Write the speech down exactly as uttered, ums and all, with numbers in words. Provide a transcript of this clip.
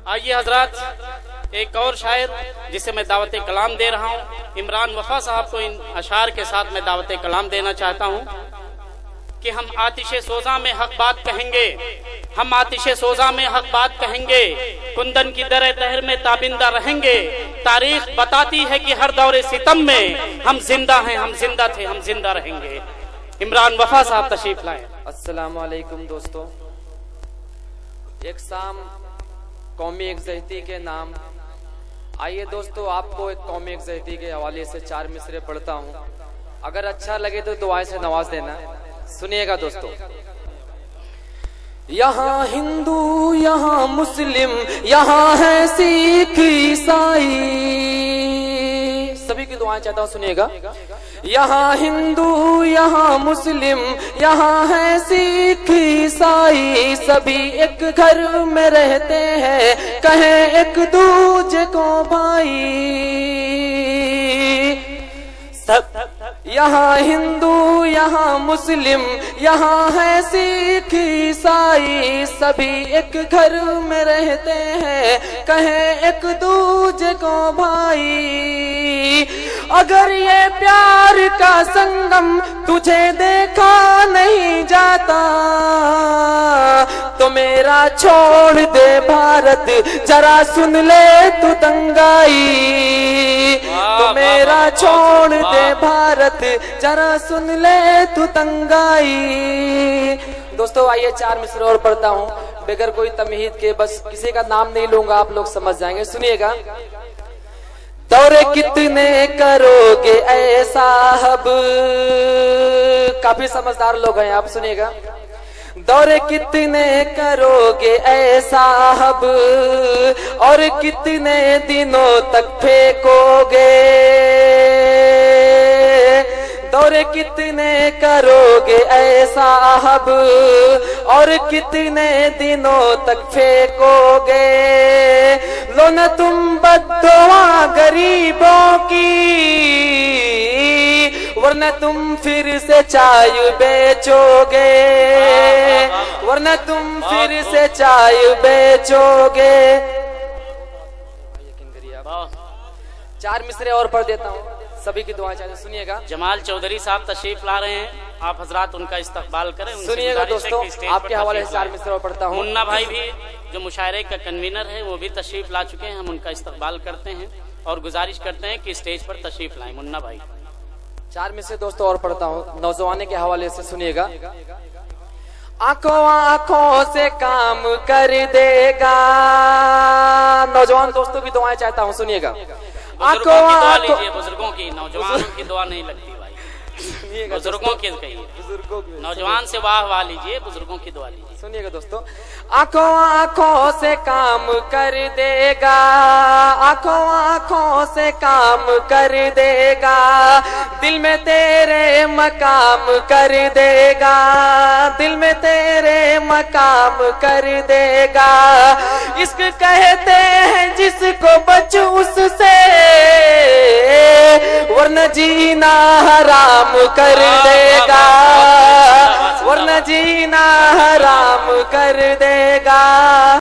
आइए हजरत, एक और शायर जिसे मैं दावत कलाम दे रहा हूँ, इमरान वफा साहब को इन अशार के साथ मैं दावत कलाम देना चाहता हूँ कि हम आतिशे सोजा में हक बात कहेंगे, हम आतिशे सोजा में हक बात कहेंगे, कुंदन की दर तहर में ताबिंदा रहेंगे। तारीख बताती है कि हर दौरे सितम में हम जिंदा हैं, हम जिंदा थे, हम जिंदा रहेंगे। इमरान वफा साहब तशरीफ लाए। अस्सलामु अलैकुम दोस्तों, एक शाम कौमी यकजहती के नाम। आइए दोस्तों, आपको एक कौमी यकजहती के हवाले से चार मिसरे पढ़ता हूँ, अगर अच्छा लगे तो दुआएं से नवाज देना। सुनिएगा दोस्तों। यहाँ हिंदू, यहाँ मुस्लिम, यहाँ है सिख ईसाई, सभी की दुआएं चाहता हूँ, सुनिएगा। यहाँ हिंदू, यहाँ मुस्लिम, यहाँ है सिख ईसाई, सभी एक घर में रहते हैं, कहें एक दूजे को भाई। सब यहाँ हिंदू, यहाँ मुस्लिम, यहाँ है सिख ईसाई, सभी एक घर में रहते हैं, कहें एक दूजे को भाई। अगर ये प्यार का संगम तुझे देखा नहीं जाता, तो मेरा छोड़ दे भारत, जरा सुन ले तू दंगाई। तो मेरा छोड़ दे भारत, जरा सुन ले तू दंगाई। दोस्तों आइए चार मिसरे और पढ़ता हूँ बगैर कोई तमहीद के, बस किसी का नाम नहीं लूंगा, आप लोग समझ जाएंगे। सुनिएगा। दौरे कितने करोगे ऐ साहब, काफी समझदार लोग हैं आप, सुनिएगा। दौरे कितने करोगे ऐ साहब, और कितने दिनों तक फेंकोगे। दौरे कितने करोगे ऐ साहब, और कितने दिनों तक फेंकोगे। लो न तुम बद्दुआ गरीबों की, वरना तुम फिर से चाय बेचोगे, वरना तुम फिर से चाय बेचोगे। चार मिसरे और पढ़ देता हूँ, सभी की दुआ चाहिए, सुनिएगा। जमाल चौधरी साहब तशरीफ ला रहे हैं, आप हजरात उनका इस्तकबाल करें। सुनिएगा दोस्तों, आपके हवाले से चार मिसरे और पढ़ता हूँ। मुन्ना भाई भी जो मुशायरे का कन्वीनर है, वो भी तशरीफ ला चुके हैं, हम उनका इस्तकबाल करते हैं और गुजारिश करते हैं कि स्टेज पर तशरीफ लाएं। मुन्ना भाई। चार मिसरे दोस्तों और पढ़ता हूँ नौजवाने के हवाले से, सुनिएगा। आंखों आंखों से काम कर देगा, नौजवान दोस्तों की दुआएं चाहता हूँ, सुनिएगा। आंखों आंखों बुजुर्गों की, नौजवानों की दुआ नहीं लगती भाई, बुजुर्गों की कहिए, बुजुर्गों की। नौजवान से वाह वाह लीजिए, बुजुर्गों की दुआ लीजिए। सुनिएगा दोस्तों। आंखों आंखों से काम कर देगा, आंखों आंखों से काम कर देगा, दिल में तेरे मकाम कर देगा, दिल में तेरे मकाम कर देगा। इश्क कहते हैं जिसको बच उससे, वरना जीना हराम कर देगा, वरना जीना हराम कर देगा।